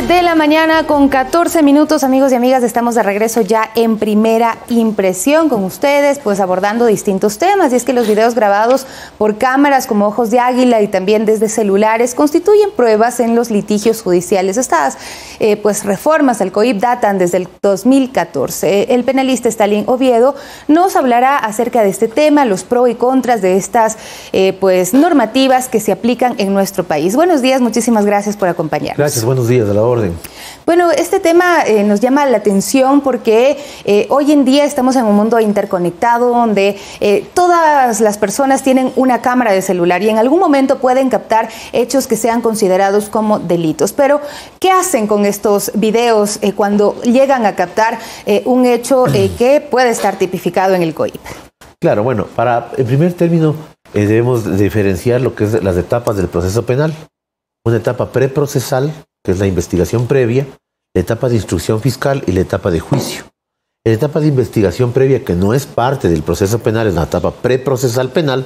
de la mañana con 14 minutos, amigos y amigas, estamos de regreso ya en Primera Impresión con ustedes, pues abordando distintos temas. Y es que los videos grabados por cámaras como ojos de águila y también desde celulares constituyen pruebas en los litigios judiciales. Estas pues reformas al COIP datan desde el 2014. El penalista Stalin Oviedo nos hablará acerca de este tema, los pros y contras de estas pues normativas que se aplican en nuestro país. Buenos días, muchísimas gracias por acompañarnos. Gracias, buenos días, a la orden. Bueno, este tema nos llama la atención porque hoy en día estamos en un mundo interconectado donde todas las personas tienen una cámara de celular y en algún momento pueden captar hechos que sean considerados como delitos. Pero, ¿qué hacen con estos videos cuando llegan a captar un hecho que puede estar tipificado en el COIP? Claro, bueno, en primer término debemos diferenciar lo que es las etapas del proceso penal. Una etapa preprocesal, que es la investigación previa, la etapa de instrucción fiscal y la etapa de juicio. La etapa de investigación previa, que no es parte del proceso penal, es la etapa preprocesal penal,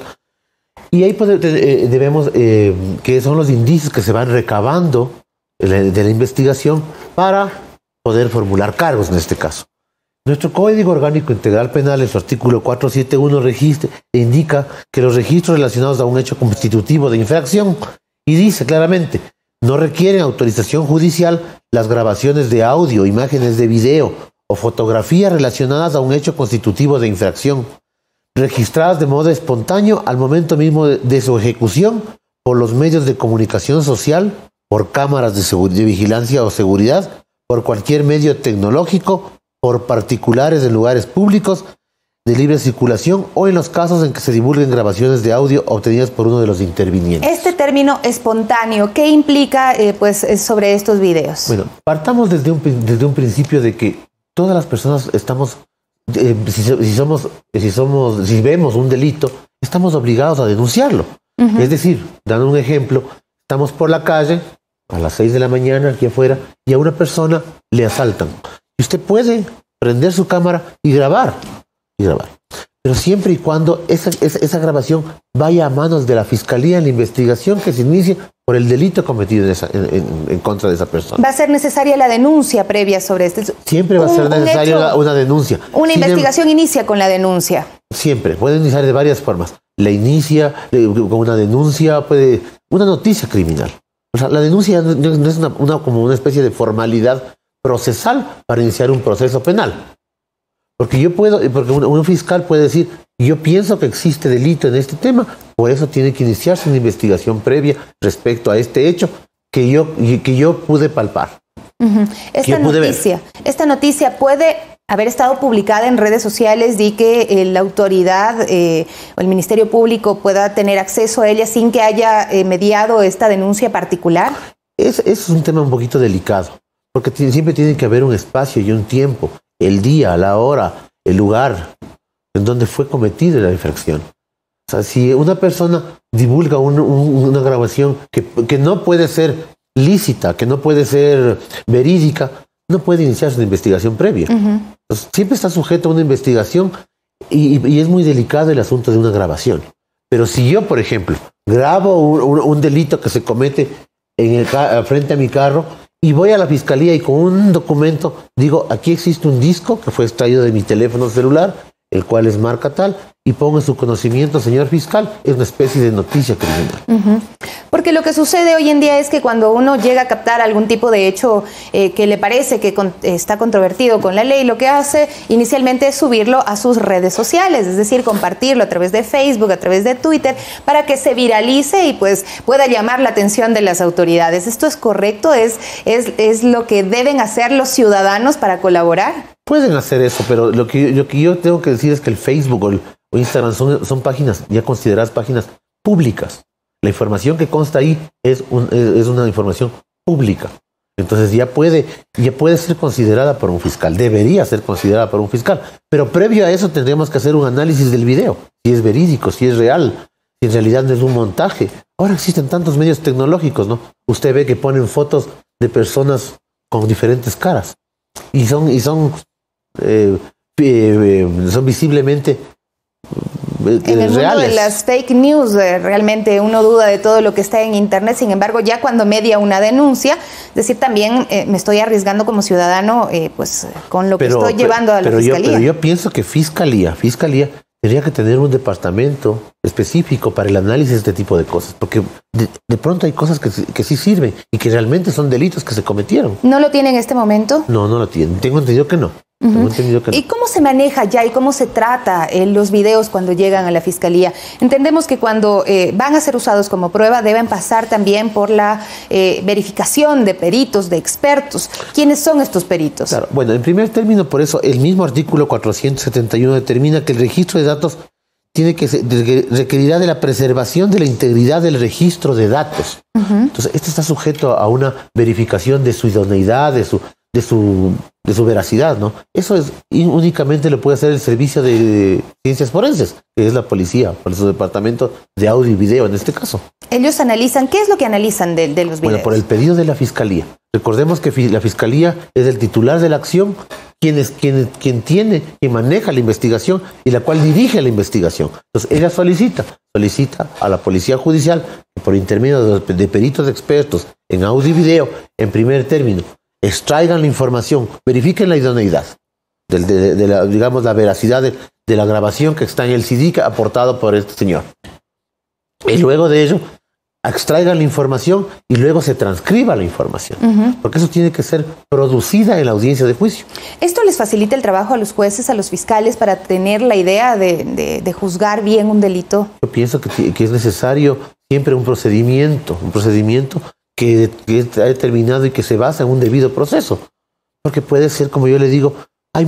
y ahí debemos, que son los indicios que se van recabando de la investigación para poder formular cargos en este caso. Nuestro Código Orgánico Integral Penal, en su artículo 471, indica que los registros relacionados a un hecho constitutivo de infracción, y dice claramente, no requieren autorización judicial las grabaciones de audio, imágenes de video o fotografías relacionadas a un hecho constitutivo de infracción, registradas de modo espontáneo al momento mismo de su ejecución por los medios de comunicación social, por cámaras de vigilancia o seguridad, por cualquier medio tecnológico, por particulares en lugares públicos de libre circulación o en los casos en que se divulguen grabaciones de audio obtenidas por uno de los intervinientes. Este término espontáneo, ¿qué implica sobre estos videos? Bueno, partamos desde un principio de que todas las personas estamos, si vemos un delito, estamos obligados a denunciarlo. Es decir, dando un ejemplo, estamos por la calle a las 6 de la mañana aquí afuera y a una persona le asaltan. Y usted puede prender su cámara y grabar. Pero siempre y cuando esa grabación vaya a manos de la Fiscalía en la investigación que se inicie por el delito cometido en contra de esa persona. ¿Va a ser necesaria la denuncia previa sobre este? Siempre va a ser necesaria una denuncia. ¿Una investigación inicia con la denuncia? Siempre, puede iniciar de varias formas. La inicia con una denuncia, una noticia criminal. O sea, la denuncia no es como una especie de formalidad procesal para iniciar un proceso penal. Porque un fiscal puede decir, yo pienso que existe delito en este tema, por eso tiene que iniciarse una investigación previa respecto a este hecho que yo pude palpar. Esta noticia puede haber estado publicada en redes sociales y que la autoridad o el Ministerio Público pueda tener acceso a ella sin que haya mediado esta denuncia particular. Es un tema un poquito delicado, porque siempre tiene que haber un espacio y un tiempo. El día, la hora, el lugar en donde fue cometida la infracción. O sea, si una persona divulga una grabación que no puede ser lícita, que no puede ser verídica, no puede iniciarse una investigación previa. Entonces, siempre está sujeto a una investigación y es muy delicado el asunto de una grabación. Pero si yo, por ejemplo, grabo un delito que se comete frente a mi carro, y voy a la fiscalía y con un documento digo, aquí existe un disco que fue extraído de mi teléfono celular, el cual es marca tal, y pongo en su conocimiento, señor fiscal, es una especie de noticia criminal. Porque lo que sucede hoy en día es que cuando uno llega a captar algún tipo de hecho que le parece que está controvertido con la ley, lo que hace inicialmente es subirlo a sus redes sociales, es decir, compartirlo a través de Facebook, a través de Twitter, para que se viralice y pues pueda llamar la atención de las autoridades. ¿Esto es correcto? ¿Es lo que deben hacer los ciudadanos para colaborar? Pueden hacer eso, pero lo que yo tengo que decir es que el Facebook o Instagram son páginas ya consideradas páginas públicas. La información que consta ahí es una información pública. Entonces ya puede ser considerada por un fiscal, debería ser considerada por un fiscal. Pero previo a eso tendríamos que hacer un análisis del video, si es verídico, si es real, si en realidad no es un montaje. Ahora existen tantos medios tecnológicos, ¿no? Usted ve que ponen fotos de personas con diferentes caras y son visiblemente En el mundo de las fake news, realmente uno duda de todo lo que está en Internet. Sin embargo, ya cuando media una denuncia, es decir, también me estoy arriesgando como ciudadano, pues con lo que estoy llevando a la Fiscalía. Pero yo pienso que Fiscalía tendría que tener un departamento específico para el análisis de este tipo de cosas, porque de pronto hay cosas que sí sirven y que realmente son delitos que se cometieron. ¿No lo tiene en este momento? No lo tiene. Tengo entendido que no. ¿Y cómo se maneja ya y cómo se trata los videos cuando llegan a la Fiscalía? Entendemos que cuando van a ser usados como prueba deben pasar también por la verificación de peritos, de expertos. ¿Quiénes son estos peritos? Claro. Bueno, en primer término, por eso el mismo artículo 471 determina que el registro de datos requerirá de la preservación de la integridad del registro de datos. Entonces, este está sujeto a una verificación de su idoneidad, de su veracidad, ¿no? Eso únicamente lo puede hacer el Servicio de Ciencias Forenses, que es la policía, por su departamento de audio y video en este caso. Ellos analizan, ¿qué es lo que analizan de los videos? Bueno, por el pedido de la Fiscalía. Recordemos que la Fiscalía es el titular de la acción, quien maneja la investigación y la cual dirige la investigación. Entonces, ella solicita a la Policía Judicial que por intermedio de peritos expertos en audio y video, en primer término, extraigan la información, verifiquen la idoneidad, digamos, la veracidad de la grabación que está en el CD aportado por este señor. Y luego de ello, extraigan la información y luego se transcriba la información. Porque eso tiene que ser producida en la audiencia de juicio. ¿Esto les facilita el trabajo a los jueces, a los fiscales, para tener la idea de juzgar bien un delito? Yo pienso que es necesario siempre un procedimiento que está determinado y que se basa en un debido proceso. Porque puede ser, como yo le digo, hay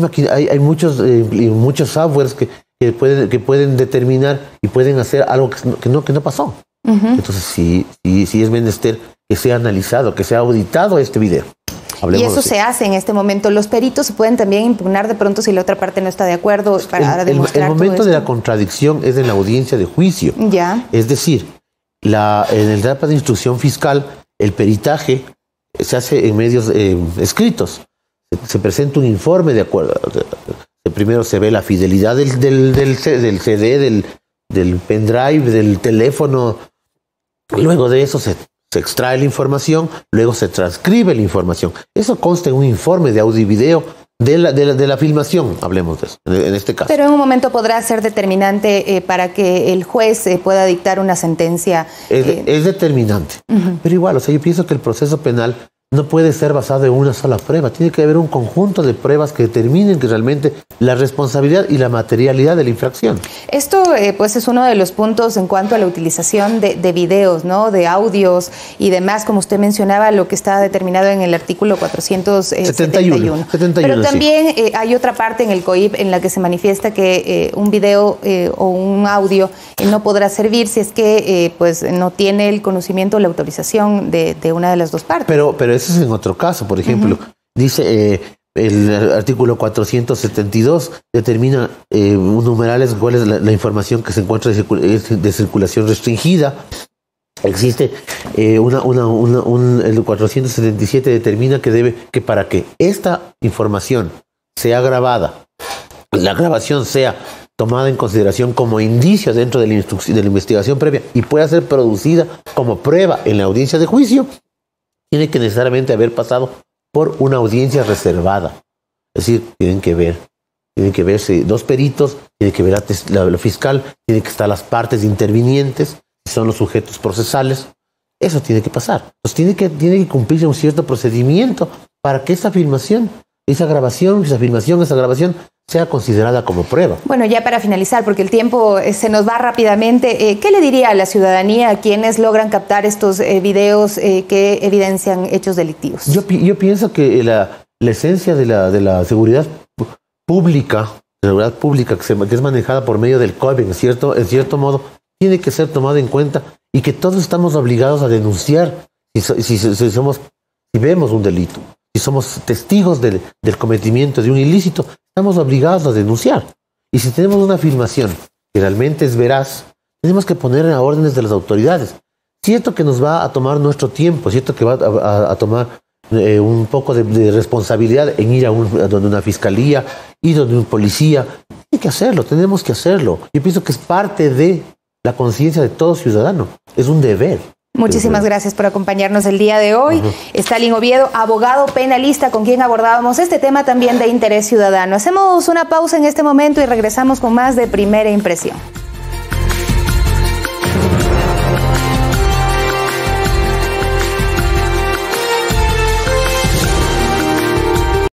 muchos softwares que pueden determinar y pueden hacer algo que no pasó. Entonces, sí es menester que sea analizado, que sea auditado este video. Y eso se hace en este momento. Los peritos se pueden también impugnar de pronto si la otra parte no está de acuerdo para demostrar el momento de la contradicción es en la audiencia de juicio. Ya. Es decir, en el etapa de instrucción fiscal, el peritaje se hace en medios escritos. Se presenta un informe de acuerdo. Primero se ve la fidelidad del CD, del pendrive, del teléfono. Luego de eso se extrae la información, luego se transcribe la información. Eso consta en un informe de audio y video de la filmación, hablemos de eso, en este caso. Pero en un momento podrá ser determinante para que el juez pueda dictar una sentencia. Es determinante. Pero igual, yo pienso que el proceso penal no puede ser basado en una sola prueba. Tiene que haber un conjunto de pruebas que determinen que realmente la responsabilidad y la materialidad de la infracción. Esto pues es uno de los puntos en cuanto a la utilización de videos, ¿no? De audios y demás, como usted mencionaba, lo que está determinado en el artículo 471. Pero también hay otra parte en el COIP en la que se manifiesta que un video o un audio no podrá servir si es que pues no tiene el conocimiento o la autorización de una de las dos partes. Pero eso es en otro caso, por ejemplo. Dice el artículo 472 determina numerales cuál es la información que se encuentra de circulación restringida. Existe el 477 determina que para que esta información sea grabada, la grabación sea tomada en consideración como indicio dentro de la investigación previa y pueda ser producida como prueba en la audiencia de juicio, tiene que necesariamente haber pasado por una audiencia reservada. Es decir, tienen que verse dos peritos, tiene que ver la fiscal, tiene que estar las partes intervinientes, son los sujetos procesales. Eso tiene que pasar. Entonces tiene que cumplirse un cierto procedimiento para que esa filmación, esa grabación sea considerada como prueba. Bueno, ya para finalizar, porque el tiempo se nos va rápidamente, ¿qué le diría a la ciudadanía a quienes logran captar estos videos que evidencian hechos delictivos? Yo pienso que la esencia de la seguridad pública, que es manejada por medio del COIP, en cierto modo, tiene que ser tomada en cuenta y que todos estamos obligados a denunciar si vemos un delito. Si somos testigos del cometimiento de un ilícito, estamos obligados a denunciar. Y si tenemos una filmación que realmente es veraz, tenemos que poner a órdenes de las autoridades. Cierto que nos va a tomar nuestro tiempo, cierto que va a tomar un poco de responsabilidad en ir a donde una fiscalía y donde un policía Hay que hacerlo, tenemos que hacerlo. Yo pienso que es parte de la conciencia de todo ciudadano. Es un deber. Muchísimas gracias por acompañarnos el día de hoy. Stalin Oviedo, abogado penalista, con quien abordábamos este tema también de interés ciudadano. Hacemos una pausa en este momento y regresamos con más de Primera Impresión.